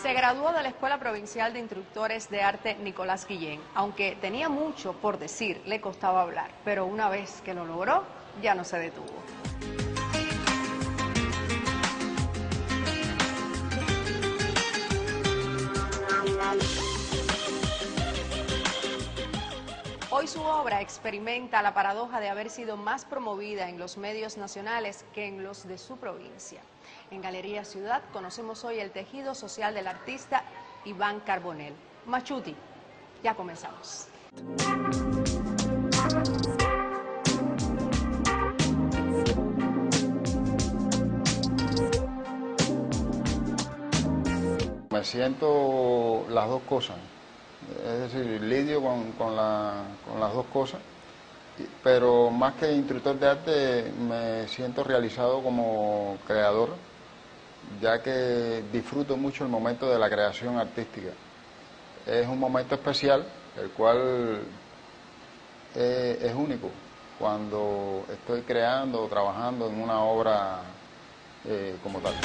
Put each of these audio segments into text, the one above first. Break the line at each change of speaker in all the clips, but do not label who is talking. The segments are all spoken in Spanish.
Se graduó de la Escuela Provincial de Instructores de Arte Nicolás Guillén. Aunque tenía mucho por decir, le costaba hablar, pero una vez que lo logró, ya no se detuvo. Hoy su obra experimenta la paradoja de haber sido más promovida en los medios nacionales que en los de su provincia. En Galería Ciudad conocemos hoy el tejido social del artista Iván Carbonell. Machuti, ya comenzamos.
Me siento las dos cosas, es decir, lidio con las dos cosas, pero más que instructor de arte me siento realizado como creador, ya que disfruto mucho el momento de la creación artística. Es un momento especial, el cual es único, cuando estoy creando o trabajando en una obra como tal.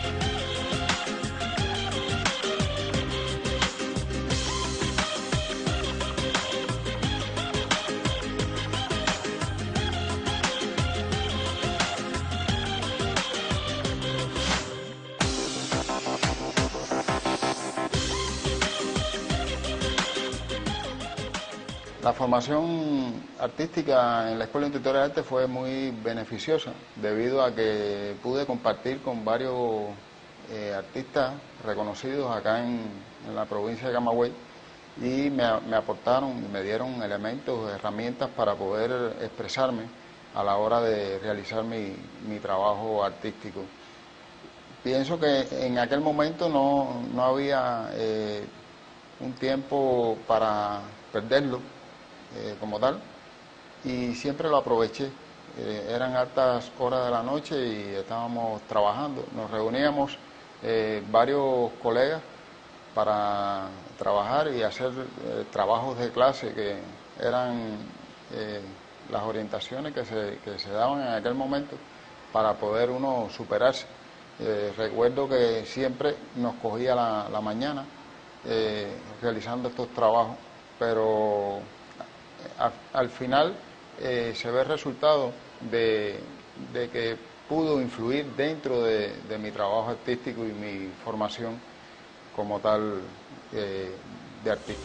La formación artística en la Escuela de Instructores de Arte fue muy beneficiosa, debido a que pude compartir con varios artistas reconocidos acá en la provincia de Camagüey, y me aportaron y me dieron elementos, herramientas para poder expresarme a la hora de realizar mi trabajo artístico. Pienso que en aquel momento no había un tiempo para perderlo como tal, y siempre lo aproveché. Eran altas horas de la noche y estábamos trabajando. Nos reuníamos varios colegas para trabajar y hacer trabajos de clase, que eran las orientaciones que se daban en aquel momento para poder uno superarse. Recuerdo que siempre nos cogía la mañana realizando estos trabajos, pero al final se ve el resultado de que pudo influir dentro de mi trabajo artístico y mi formación como tal de artista.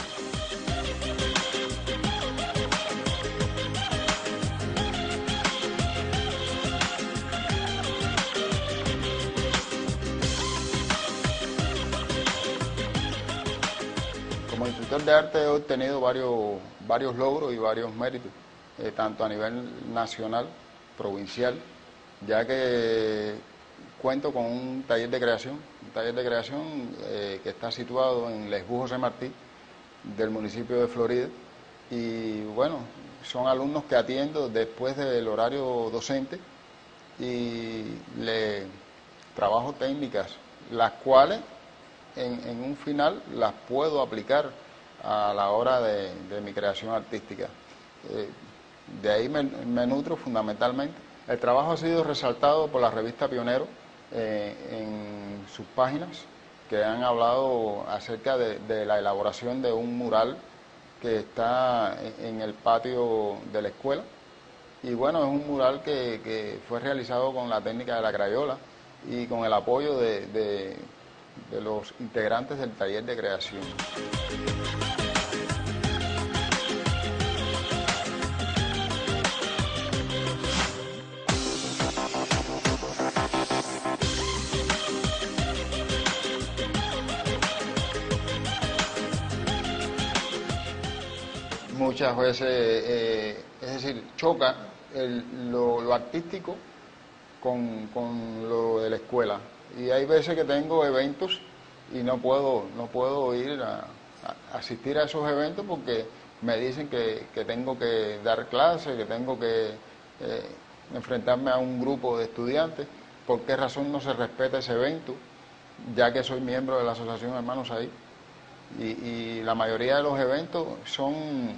Como instructor de arte he obtenido varios logros y varios méritos, tanto a nivel nacional, provincial, ya que cuento con un taller de creación, que está situado en Lesbú José Martí, del municipio de Florida, y bueno, son alumnos que atiendo después del horario docente y le trabajo técnicas, las cuales en un final las puedo aplicar a la hora de mi creación artística. De ahí me nutro fundamentalmente. El trabajo ha sido resaltado por la revista Pionero en sus páginas, que han hablado acerca de la elaboración de un mural que está en el patio de la escuela. Y bueno, es un mural que fue realizado con la técnica de la crayola y con el apoyo de los integrantes del taller de creación. Muchas veces, es decir, choca lo artístico con lo de la escuela. Y hay veces que tengo eventos y no puedo ir a asistir a esos eventos porque me dicen que tengo que dar clases, que tengo que enfrentarme a un grupo de estudiantes. ¿Por qué razón no se respeta ese evento? Ya que soy miembro de la Asociación Hermanos Ahí. Y la mayoría de los eventos son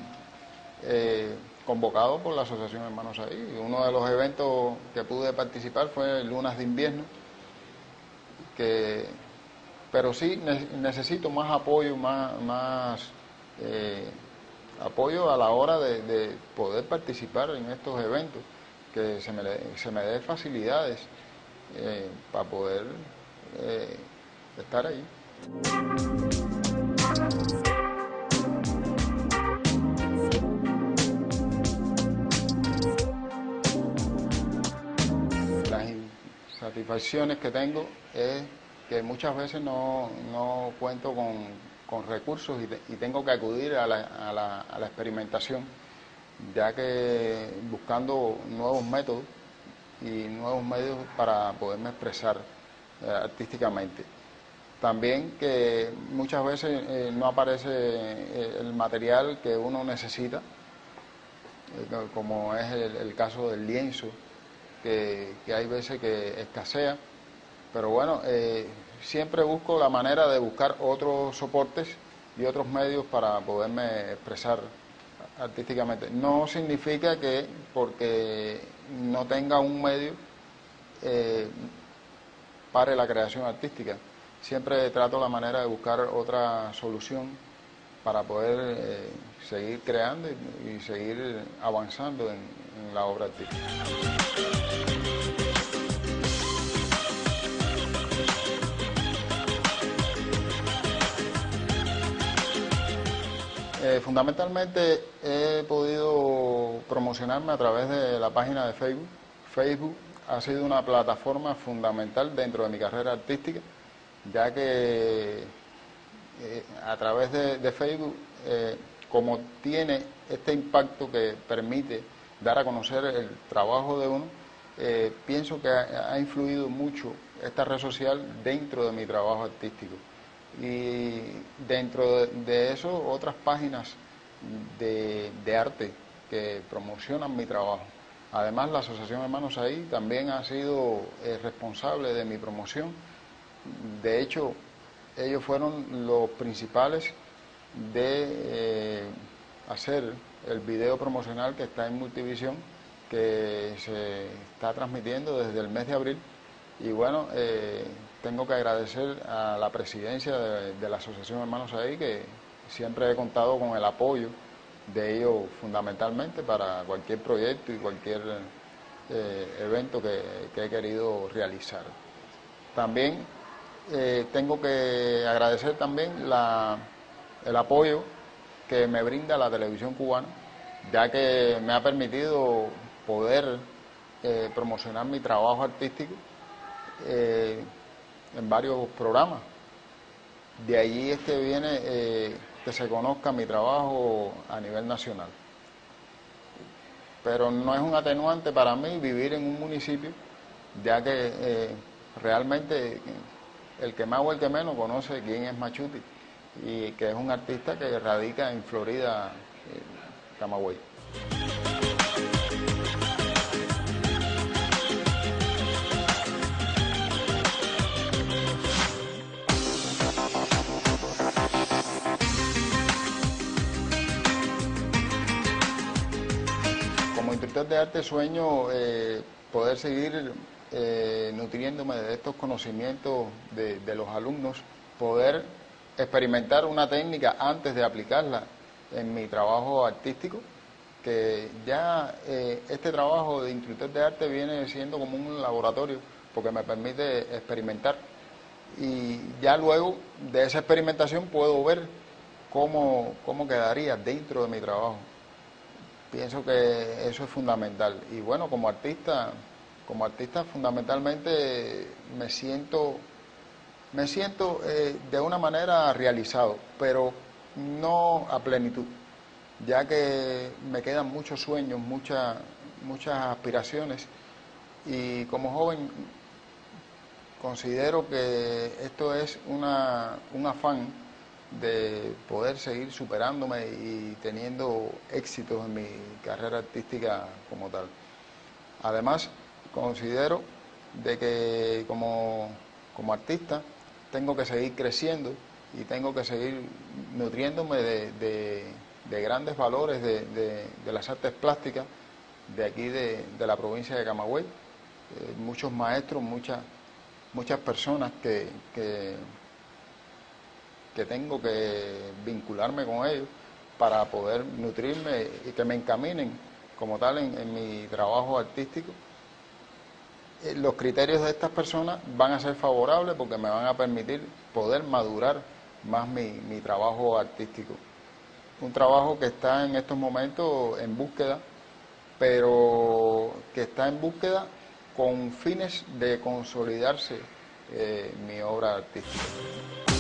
convocados por la Asociación Hermanos Ahí. Uno de los eventos que pude participar fue Lunas de Invierno, que pero sí necesito más apoyo, apoyo a la hora de poder participar en estos eventos, que se me dé facilidades para poder estar ahí. Las insatisfacciones que tengo es que muchas veces no cuento con recursos y tengo que acudir a la experimentación, ya que buscando nuevos métodos y nuevos medios para poderme expresar artísticamente. También que muchas veces no aparece el material que uno necesita, como es el caso del lienzo, que hay veces que escasea, pero bueno, siempre busco la manera de buscar otros soportes y otros medios para poderme expresar artísticamente. No significa que porque no tenga un medio pare la creación artística. Siempre trato la manera de buscar otra solución para poder seguir creando y seguir avanzando en la obra artística. Fundamentalmente he podido promocionarme a través de la página de Facebook. Facebook ha sido una plataforma fundamental dentro de mi carrera artística, ya que a través de Facebook, como tiene este impacto que permite dar a conocer el trabajo de uno, pienso que ha influido mucho esta red social dentro de mi trabajo artístico. Y dentro de eso, otras páginas de arte que promocionan mi trabajo. Además, la Asociación Hermanos Ahí también ha sido responsable de mi promoción. De hecho, ellos fueron los principales de hacer el video promocional que está en Multivisión, que se está transmitiendo desde el mes de abril. Y bueno, tengo que agradecer a la presidencia de la Asociación Hermanos Ahí, que siempre he contado con el apoyo de ellos fundamentalmente para cualquier proyecto y cualquier evento que he querido realizar. También tengo que agradecer también el apoyo que me brinda la televisión cubana, ya que me ha permitido poder promocionar mi trabajo artístico en varios programas. De allí es que viene que se conozca mi trabajo a nivel nacional. Pero no es un atenuante para mí vivir en un municipio, ya que realmente el que más o el que menos conoce quién es Machuti, y que es un artista que radica en Florida, Camagüey. Como instructor de arte sueño poder seguir nutriéndome de estos conocimientos de los alumnos, poder experimentar una técnica antes de aplicarla en mi trabajo artístico, que ya este trabajo de instructor de arte viene siendo como un laboratorio, porque me permite experimentar, y ya luego de esa experimentación puedo ver cómo quedaría dentro de mi trabajo. Pienso que eso es fundamental. Y bueno, como artista fundamentalmente me siento de una manera realizado, pero no a plenitud, ya que me quedan muchos sueños, muchas aspiraciones, y como joven considero que esto es un afán de poder seguir superándome y teniendo éxitos en mi carrera artística como tal. Además, considero de que como artista tengo que seguir creciendo y tengo que seguir nutriéndome de grandes valores de las artes plásticas de aquí de la provincia de Camagüey. Muchos maestros, muchas personas que que tengo que vincularme con ellos para poder nutrirme y que me encaminen como tal en mi trabajo artístico. Los criterios de estas personas van a ser favorables porque me van a permitir poder madurar más mi trabajo artístico. Un trabajo que está en estos momentos en búsqueda, pero que está en búsqueda con fines de consolidarse mi obra artística.